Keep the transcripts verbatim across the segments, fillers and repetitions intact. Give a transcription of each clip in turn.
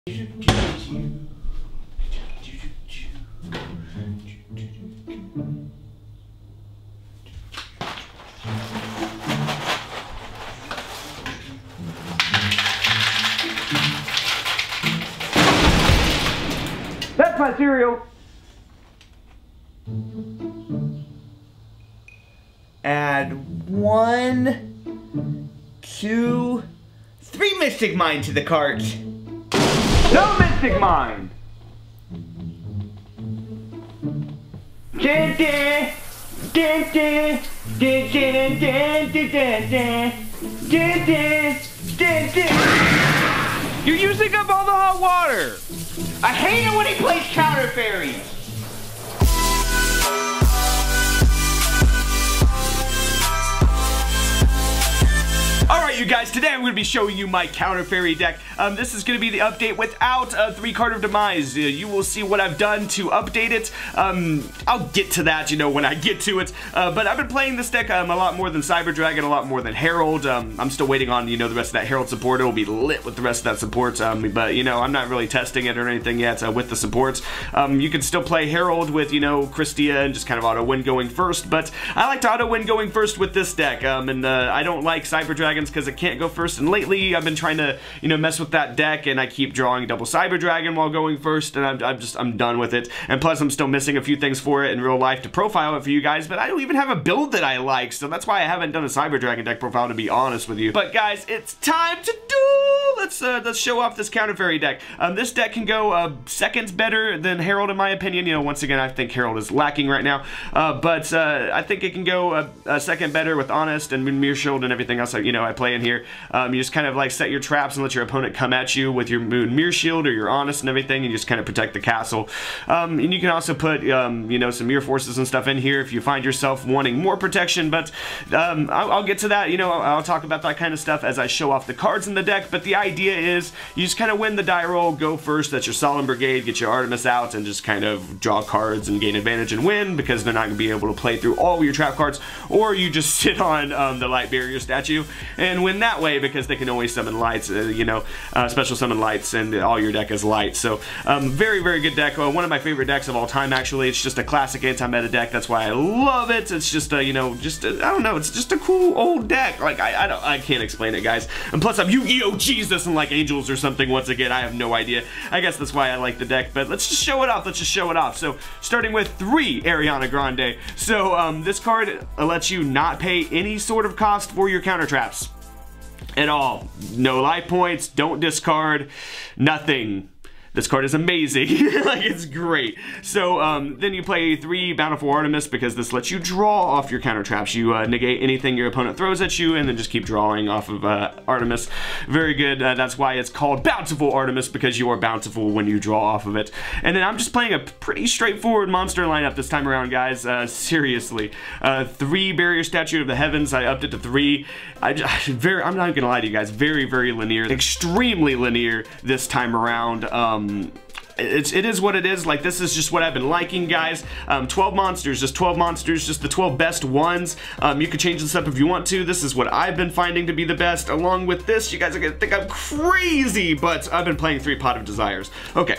That's my cereal. Add one, two, three Mystic Mine to the cart. No Mystic Mine. Dun, dun, dun, dun, dun, dun, dun, dun, dun, dun, dun, dun, dun. You're using up all the hot water. I hate it when he plays Counter Fairies. Alright you guys, today I'm going to be showing you my Counter Fairy deck. Um, this is going to be the update without a three card of Demise. Uh, you will see what I've done to update it. Um, I'll get to that, you know, when I get to it. Uh, but I've been playing this deck um, a lot more than Cyber Dragon, a lot more than Herald. Um, I'm still waiting on, you know, the rest of that Herald support. It'll be lit with the rest of that support. Um, but, you know, I'm not really testing it or anything yet uh, with the supports. Um, you can still play Herald with, you know, Christia and just kind of auto-win going first. But I like to auto-win going first with this deck. Um, and uh, I don't like Cyber Dragon because it can't go first, and lately I've been trying to, you know, mess with that deck, and I keep drawing double Cyber Dragon while going first, and I'm, I'm just, I'm done with it. And plus I'm still missing a few things for it in real life to profile it for you guys, but I don't even have a build that I like, so that's why I haven't done a Cyber Dragon deck profile, to be honest with you. But guys, it's time to do, let's, uh, let's show off this Counter Fairy deck. Um, this deck can go uh, seconds better than Herald in my opinion. You know, once again, I think Herald is lacking right now, uh, but uh, I think it can go a, a second better with Honest and Moon Mirror Shield and everything else, you know, I play in here. Um, you just kind of like set your traps and let your opponent come at you with your Moon Mirror Shield or your Honest and everything, and you just kind of protect the castle. Um, and you can also put, um, you know, some Mirror Forces and stuff in here if you find yourself wanting more protection, but um, I'll, I'll get to that. You know, I'll, I'll talk about that kind of stuff as I show off the cards in the deck, but the idea is you just kind of win the die roll, go first, that's your Solemn Brigade, get your Artemis out, and just kind of draw cards and gain advantage and win, because they're not going to be able to play through all your trap cards, or you just sit on um, the Light Barrier statue and win that way, because they can always summon lights, uh, you know, uh, special summon lights, and all your deck is light. So, um, very, very good deck. Uh, one of my favorite decks of all time, actually. It's just a classic anti-meta deck. That's why I love it. It's just, uh, you know, just, uh, I don't know, it's just a cool old deck. Like, I, I don't, I can't explain it, guys. And plus, I'm Yu-Gi-Oh! Jesus and like Angels or something once again. I have no idea. I guess that's why I like the deck, but let's just show it off. Let's just show it off. So, starting with three Ariana Grande. So, um, this card lets you not pay any sort of cost for your counter traps. At all. No life points, don't discard, nothing. This card is amazing. Like, it's great. So, um, then you play three Bountiful Artemis, because this lets you draw off your counter traps. You uh, negate anything your opponent throws at you, and then just keep drawing off of uh, Artemis. Very good. Uh, that's why it's called Bountiful Artemis, because you are bountiful when you draw off of it. And then I'm just playing a pretty straightforward monster lineup this time around, guys. Uh, seriously. Uh, three Barrier Statue of the Heavens. I upped it to three. I just, very, I'm not gonna lie to you guys. Very, very linear. Extremely linear this time around. Um, It's, it is what it is. Like, this is just what I've been liking, guys. Um, twelve monsters, just twelve monsters, just the twelve best ones. Um, you can change this up if you want to. This is what I've been finding to be the best. Along with this, you guys are gonna think I'm crazy, but I've been playing three Pot of Desires. Okay.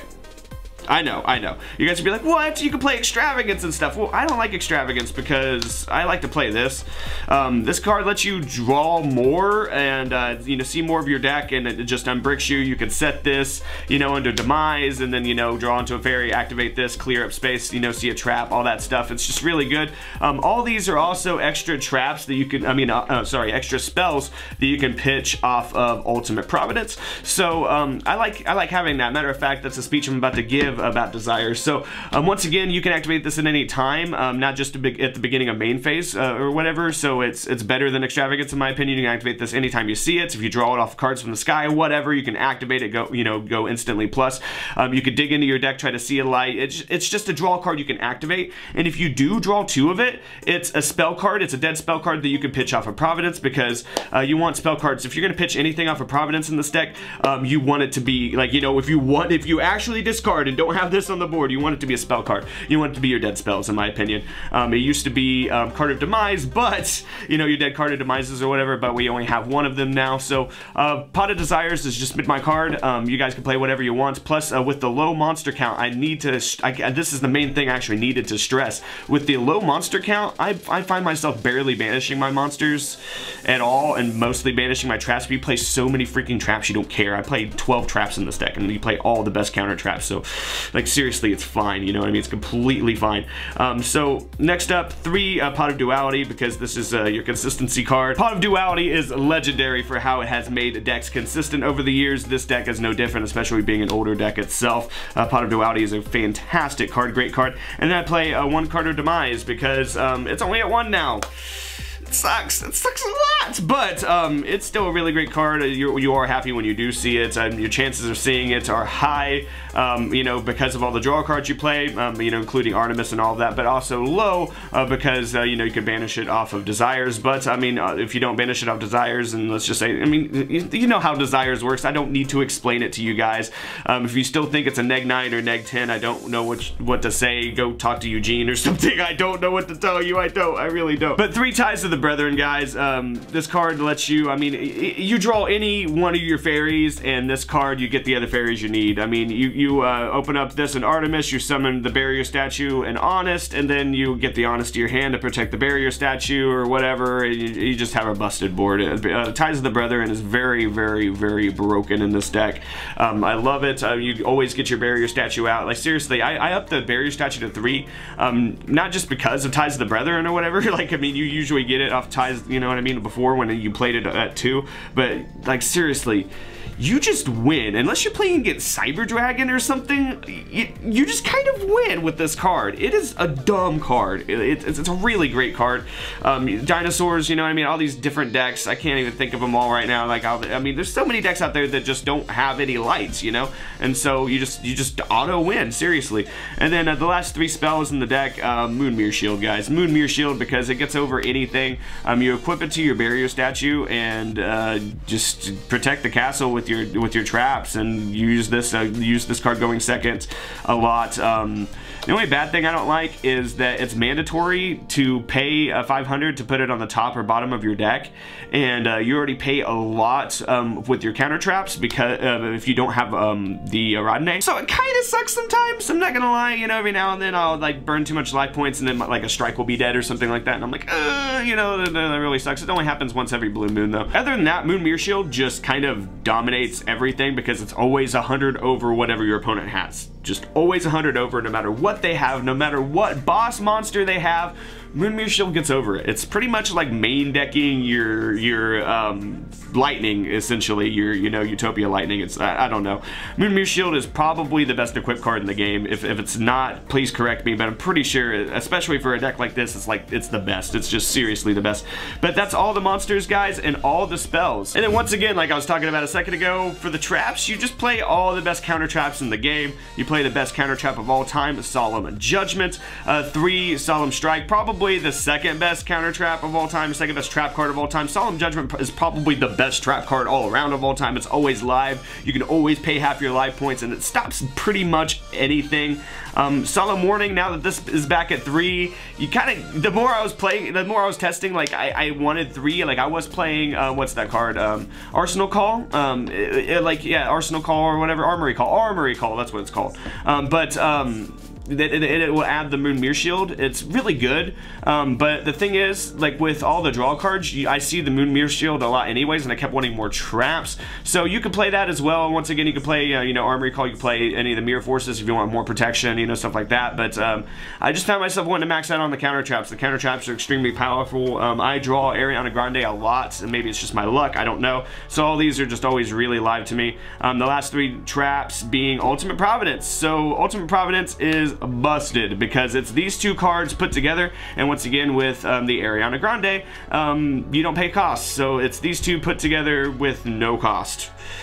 I know, I know. You guys would be like, what? You can play Extravagance and stuff. Well, I don't like Extravagance because I like to play this. Um, this card lets you draw more and, uh, you know, see more of your deck, and it just unbricks you. You can set this, you know, under Demise, and then, you know, draw into a fairy, activate this, clear up space, you know, see a trap, all that stuff. It's just really good. Um, all these are also extra traps that you can, I mean, uh, uh, sorry, extra spells that you can pitch off of Ultimate Providence. So, um, I like, I like having that. Matter of fact, that's a speech I'm about to give about Desires. So um, once again, you can activate this at any time, um, not just at the beginning of main phase uh, or whatever. So it's it's better than Extravagance in my opinion. You can activate this anytime you see it. If you draw it off cards from the sky, whatever, you can activate it. Go you know go instantly plus. Um, you could dig into your deck, try to see a light. It's it's just a draw card you can activate. And if you do draw two of it, it's a spell card. It's a dead spell card that you can pitch off of Providence, because uh, you want spell cards. If you're gonna pitch anything off of Providence in this deck, um, you want it to be like, you know, if you want if you actually discard and don't don't have this on the board. You want it to be a spell card. You want it to be your dead spells, in my opinion. Um, it used to be um, Card of Demise, but, you know, your dead Card of Demises or whatever, but we only have one of them now. So, uh, Pot of Desires is just my card. Um, you guys can play whatever you want. Plus, uh, with the low monster count, I need to, I, this is the main thing I actually needed to stress. With the low monster count, I, I find myself barely banishing my monsters at all, and mostly banishing my traps. But you play so many freaking traps, you don't care. I played twelve traps in this deck, and you play all the best counter traps, so, like, seriously, it's fine, you know what I mean? It's completely fine. Um, so, next up, three uh, Pot of Duality, because this is uh, your consistency card. Pot of Duality is legendary for how it has made decks consistent over the years. This deck is no different, especially being an older deck itself. Uh, Pot of Duality is a fantastic card, great card. And then I play uh, one Card of Demise, because um, it's only at one now. It sucks. It sucks a lot, but um, it's still a really great card. You, you are happy when you do see it. Um, your chances of seeing it are high, um, you know, because of all the draw cards you play, um, you know, including Artemis and all of that, but also low uh, because, uh, you know, you can banish it off of Desires. But, I mean, uh, if you don't banish it off Desires, and let's just say, I mean, you, you know how Desires works. I don't need to explain it to you guys. Um, if you still think it's a neg nine or neg ten, I don't know what, what to say. Go talk to Eugene or something. I don't know what to tell you. I don't. I really don't. But three Ties of the Brethren, guys. Um, this card lets you, I mean, you draw any one of your fairies, and this card, you get the other fairies you need. I mean, you, you uh, open up this in Artemis, you summon the barrier statue and Honest, and then you get the Honest to your hand to protect the barrier statue or whatever, and you, you just have a busted board. Uh, Ties of the Brethren is very, very, very broken in this deck. Um, I love it. Uh, you always get your barrier statue out. Like, seriously, I, I upped the barrier statue to three, um, not just because of Ties of the Brethren or whatever. Like, I mean, you usually get it off Ties, you know what I mean, before when you played it at two, but like, seriously, you just win. Unless you're playing against Cyber Dragon or something, you, you just kind of win with this card. It is a dumb card. It, it, it's, it's a really great card. Um, dinosaurs, you know what I mean, all these different decks, I can't even think of them all right now. Like, I'll, I mean, there's so many decks out there that just don't have any lights, you know, and so you just you just auto win, seriously. And then uh, the last three spells in the deck, uh, Moonmere Shield, guys. Moonmere Shield, because it gets over anything. Um, you equip it to your barrier statue and uh, just protect the castle with your with your traps, and use this uh, use this card going second a lot. Um, the only bad thing I don't like is that it's mandatory to pay uh, five hundred to put it on the top or bottom of your deck, and uh, you already pay a lot um, with your counter traps because uh, if you don't have um, the Aradne. So it kind of sucks sometimes. I'm not gonna lie. You know, every now and then I'll like burn too much life points, and then like a strike will be dead or something like that, and I'm like, uh, you know, that, that really sucks. It only happens once every blue moon though. Other than that, Moonmere Shield just kind of dominates everything because it's always one hundred over whatever your opponent has. Just always one hundred over, no matter what they have, no matter what boss monster they have. Moonmere Shield gets over it. It's pretty much like main decking your your um, lightning, essentially, your you know Utopia lightning. It's I, I don't know. Moonmere Shield is probably the best equipped card in the game. If, if it's not, please correct me, but I'm pretty sure, especially for a deck like this, it's like it's the best. It's just seriously the best. But that's all the monsters, guys, and all the spells. And then once again, like I was talking about a second ago, for the traps, you just play all the best counter traps in the game. You play the best counter trap of all time, Solemn Judgment. Uh, three, Solemn Strike, probably the second best counter trap of all time, second best trap card of all time. Solemn Judgment is probably the best trap card all around of all time. It's always live. You can always pay half your life points, and it stops pretty much anything. Um, Solemn Warning, now that this is back at three, you kind of, the more I was playing, the more I was testing, like, I, I wanted three, like, I was playing, uh, what's that card, um, Arsenal Call, um, it, it, like, yeah, Arsenal Call or whatever, Armory Call, Armory Call, that's what it's called, um, but, um, It, it, it will add the Moonmere Shield. It's really good, um, but the thing is, like with all the draw cards, you, I see the Moonmere Shield a lot anyways, and I kept wanting more traps. So you can play that as well. Once again, you can play, uh, you know, Armory Call. You can play any of the Mirror Forces if you want more protection, you know, stuff like that. But um, I just found myself wanting to max out on the counter traps. The counter traps are extremely powerful. Um, I draw Ariana Grande a lot, and maybe it's just my luck. I don't know. So all these are just always really live to me. Um, the last three traps being Ultimate Providence. So Ultimate Providence is busted because it's these two cards put together, and once again with um, the Ariana Grande, um, you don't pay costs, so it's these two put together with no cost.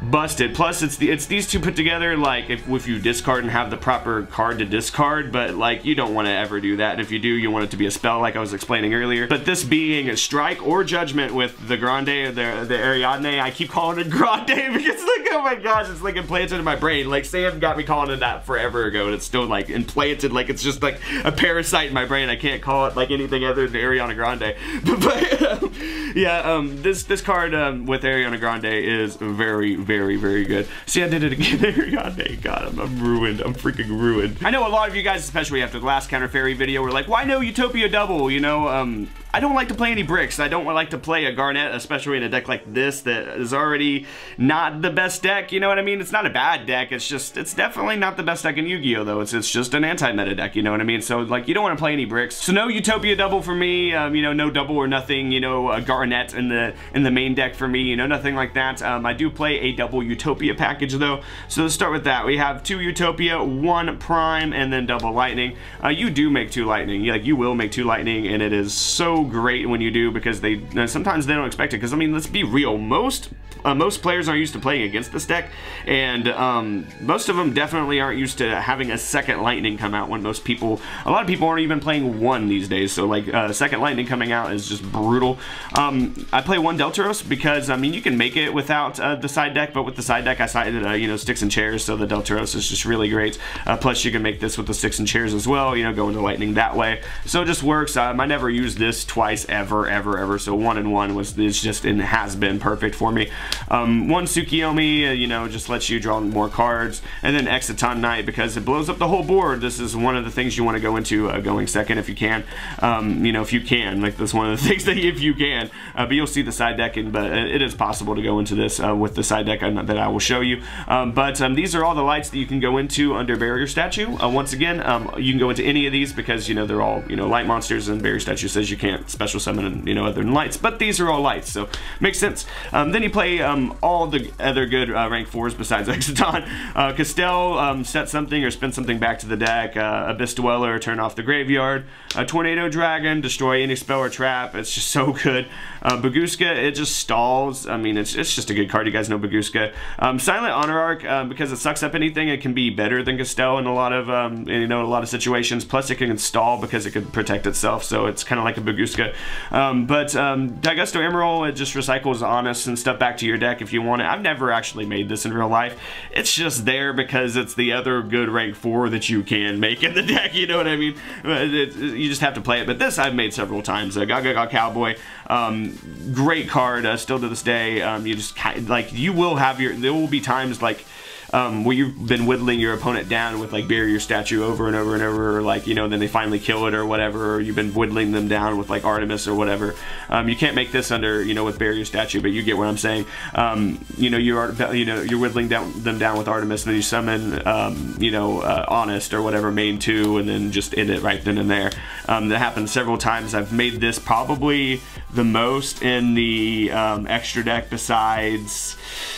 busted. Plus, it's the it's these two put together. Like if if you discard and have the proper card to discard, but like you don't want to ever do that. If you do, you want it to be a spell, like I was explaining earlier. But this being a strike or judgment with the Grande, the the Ariadne, I keep calling it Grande because like oh my gosh, it's like implanted in my brain. Like Sam got me calling it that forever ago, and it's still like implanted. Like it's just like a parasite in my brain. I can't call it like anything other than Ariana Grande. But, but um, yeah, um, this this card um, with Ariana Grande is very, very, very good. See, I did it again, Ariana. God, I'm, I'm ruined. I'm freaking ruined. I know a lot of you guys, especially after the last Counter Fairy video, were like, why no Utopia double? You know, um, I don't like to play any bricks. I don't like to play a Garnet, especially in a deck like this that is already not the best deck. You know what I mean? It's not a bad deck. It's just, it's definitely not the best deck in Yu-Gi-Oh! Though. It's, it's just an anti-meta deck. You know what I mean? So, like, you don't want to play any bricks. So, no Utopia double for me. Um, you know, no double or nothing. You know, a Garnet in the in the main deck for me. You know, nothing like that. Um, I do play a double Utopia package though. So let's start with that. We have two Utopia, one Prime, and then double Lightning. Uh, you do make two Lightning. Like, you will make two Lightning, and it is so great when you do because they sometimes they don't expect it. Because I mean, let's be real. Most uh, most players aren't used to playing against this deck, and um, most of them definitely aren't used to having a second Lightning come out. When most people, a lot of people aren't even playing one these days. So like, uh, second Lightning coming out is just brutal. Um, I play one Deltaros because I mean you can make it without uh, the side deck, but with the side deck I sided uh, you know sticks and chairs, so the Deltaros is just really great. Uh, plus you can make this with the sticks and chairs as well. You know, go into Lightning that way. So it just works. Um, I never used this twice ever, ever, ever. So one and one was it's just and has been perfect for me. Um, one Tsukiyomi, uh, you know, just lets you draw more cards, and then Exciton Knight because it blows up the whole board. This is one of the things you want to go into uh, going second if you can. Um, you know, if you can, like this one of the things that if you can. Uh, but you'll see the side decking, but it is possible to go into this uh, with the side deck that I will show you. Um, but um, these are all the lights that you can go into under Barrier Statue. Uh, once again, um, you can go into any of these because you know they're all you know light monsters, and Barrier Statue says you can't special summon you know other than lights. But these are all lights, so makes sense. Um, then you play um, all the other good uh, rank fours besides Exciton. Uh, Castel, um, set something or spin something back to the deck. Uh, Abyss Dweller, turn off the graveyard. Uh, Tornado Dragon, destroy any spell or trap. It's just so good. Uh, Baguska, it just stalls. I mean, it's, it's just a good card. You guys know Baguska. Um, Silent Honor Arc, uh, because it sucks up anything, it can be better than Castel in a lot of um, you know a lot of situations. Plus, it can stall because it can protect itself, so it's kind of like a Baguska. Um, but um, Daigusto Emerald, it just recycles Honest and stuff back to your deck if you want it. I've never actually made this in real life. It's just there because it's the other good rank four that you can make in the deck. You know what I mean? It, it, you just have to play it. But this I've made several times. Uh, Gaga Gaga Cowboy, um, great card. Uh, still to this day, um, you just like you will have your. There will be times like. Um, where you've been whittling your opponent down with like Barrier Statue over and over and over, or like you know, then they finally kill it or whatever, or you've been whittling them down with like Artemis or whatever. Um, you can't make this under you know with Barrier Statue, but you get what I'm saying. Um, you know, you are you know you're whittling down them down with Artemis, and then you summon um, you know uh, Honest or whatever main two, and then just end it right then and there. Um, that happened several times. I've made this probably the most in the um, extra deck besides.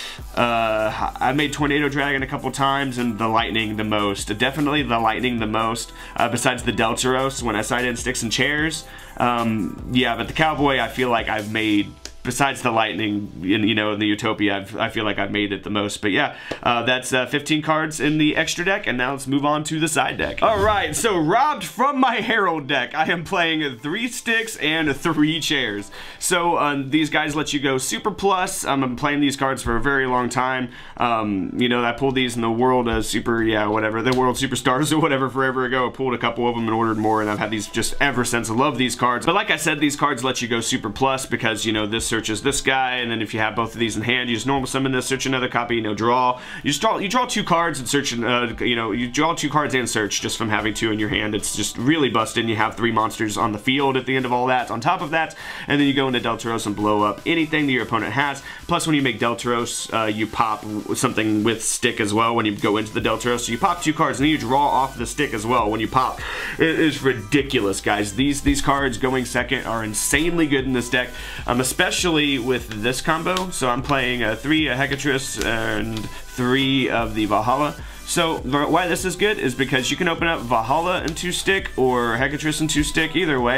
Uh, I made Tornado Dragon a couple times and the Lightning the most. Definitely the Lightning the most, uh, besides the Deltaros when I side in Sticks and Chairs. Um, yeah, but the Cowboy I feel like I've made, besides the Lightning, in, you know, in the Utopia, I've, I feel like I've made it the most. But yeah, uh, that's uh, fifteen cards in the extra deck, and now let's move on to the side deck. Alright, so robbed from my Herald deck, I am playing three sticks and three chairs. So um, these guys let you go Super Plus. Um, I'm playing these cards for a very long time. Um, you know, I pulled these in the World uh, Super, yeah, whatever, the World Superstars or whatever forever ago. I pulled a couple of them and ordered more, and I've had these just ever since. I love these cards. But like I said, these cards let you go Super Plus because, you know, this searches this guy, and then if you have both of these in hand, you just normal summon this, search another copy, you know, draw. You just draw, you draw two cards and search, uh, you know, you draw two cards and search just from having two in your hand. It's just really busted, and you have three monsters on the field at the end of all that. On top of that, and then you go into Deltaros and blow up anything that your opponent has. Plus, when you make Deltaros, uh, you pop something with stick as well when you go into the Deltaros. So you pop two cards, and then you draw off the stick as well when you pop. It is ridiculous, guys. These these cards going second are insanely good in this deck, um, especially with this combo. So I'm playing uh, three uh, Hecatrix and three of the Valhalla. So why this is good is because you can open up Valhalla and two stick or Hecatrix and two stick, either way.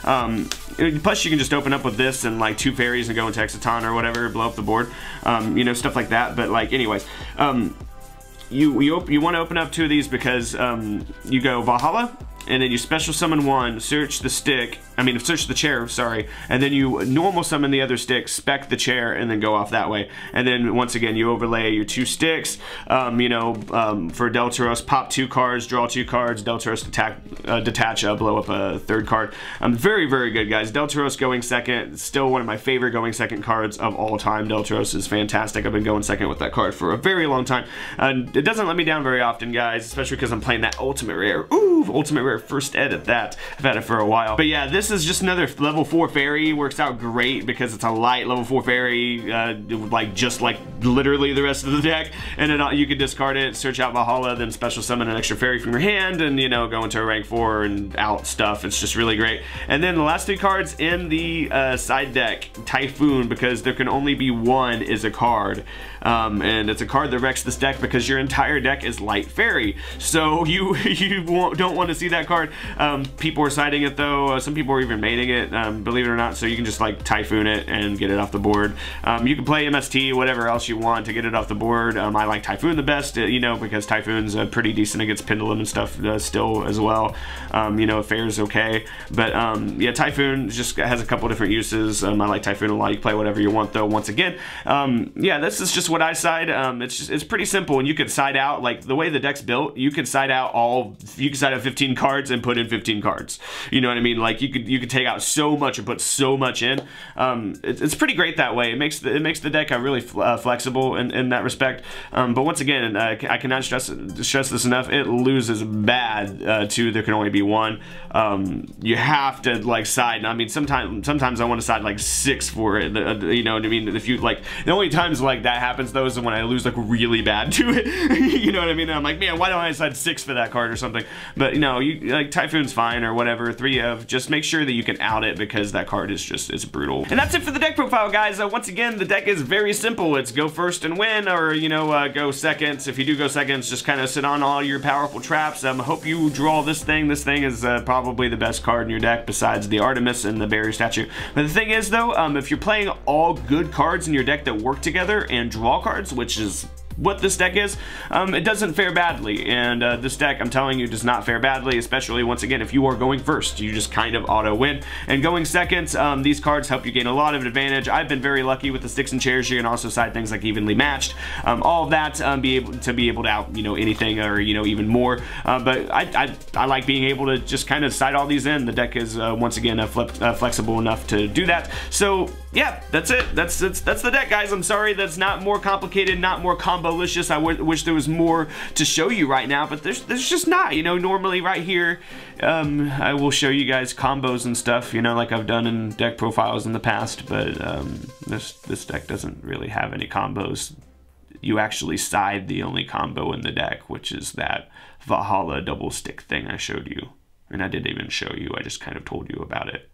Um, plus, you can just open up with this and like two fairies and go into Exciton or whatever, blow up the board, um, you know, stuff like that. But like, anyways, um, you you, you want to open up two of these because um, you go Valhalla, and then you special summon one, search the stick, I mean search the chair, sorry, and then you normal summon the other stick, spec the chair, and then go off that way. And then once again you overlay your two sticks, um, you know, um, for Deltaros, pop two cards, draw two cards, Deltaros attack, uh, detach, uh, blow up a third card. Um, very, very good, guys. Deltaros going second, still one of my favorite going second cards of all time. Deltaros is fantastic. I've been going second with that card for a very long time. And it doesn't let me down very often, guys, especially because I'm playing that ultimate rare. Ooh, ultimate rare first ed at that. I've had it for a while. But yeah, this is just another level four fairy. Works out great because it's a light level four fairy, uh, like just like literally the rest of the deck. And then you can discard it, search out Valhalla, then special summon an extra fairy from your hand, and you know, go into a rank four and out stuff. It's just really great. And then the last three cards in the uh, side deck, Typhoon, because there can only be one, is a card. Um, and it's a card that wrecks this deck because your entire deck is light fairy. So you you won't, don't want to see that card. Um, people are siding it though. Uh, some people are even maining it, um, believe it or not. So you can just like Typhoon it and get it off the board. Um, you can play M S T, whatever else you want to get it off the board. Um, I like Typhoon the best, uh, you know, because Typhoon's uh, pretty decent against Pendulum and stuff uh, still as well. Um, you know, Fair's okay. But um, yeah, Typhoon just has a couple different uses. Um, I like Typhoon a lot. You can play whatever you want though, once again. Um, yeah, this is just what I side. Um, it's just, it's pretty simple, and you could side out, like the way the deck's built, you could side out all, you could side out fifteen cards and put in fifteen cards. You know what I mean? Like you could you could take out so much and put so much in. Um, it, it's pretty great that way. It makes the, it makes the deck uh, really uh, flexible in, in that respect. Um, but once again, uh, I cannot stress stress this enough. It loses bad uh, to there can only be one. Um, you have to like side. I mean, sometimes sometimes I want to side like six for it. Uh, you know what I mean? If you like, the only times like that happens though is when I lose like really bad to it. You know what I mean? I'm like, man, why don't I decide six for that card or something? But you know, you like Typhoon's fine or whatever. Three of, just make sure that you can out it because that card is just, it's brutal. And that's it for the deck profile, guys. Uh, once again, the deck is very simple. It's go first and win, or you know, uh, go seconds. If you do go seconds, just kind of sit on all your powerful traps. Um, hope you draw this thing. This thing is uh, probably the best card in your deck besides the Artemis and the Barrier Statue. But the thing is though, um, if you're playing all good cards in your deck that work together and draw cards, which is what this deck is, um, it doesn't fare badly. And uh, this deck, I'm telling you, does not fare badly, especially once again if you are going first. You just kind of auto win. And going second, um, these cards help you gain a lot of advantage. I've been very lucky with the sticks and chairs. You can also side things like evenly matched. Um, all of that um, be able to be able to out, you know, anything or you know even more. Uh, but I, I I like being able to just kind of side all these in. The deck is uh, once again uh, flip, uh, flexible enough to do that. So yeah, that's it. That's that's that's the deck, guys. I'm sorry that's not more complicated, not more combo-licious. I wish there was more to show you right now, but there's there's just not. You know, normally right here, um, I will show you guys combos and stuff. You know, like I've done in deck profiles in the past. But um, this this deck doesn't really have any combos. You actually side the only combo in the deck, which is that Valhalla double stick thing I showed you, and I didn't even show you. I just kind of told you about it.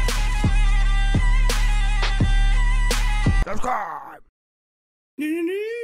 Subscribe!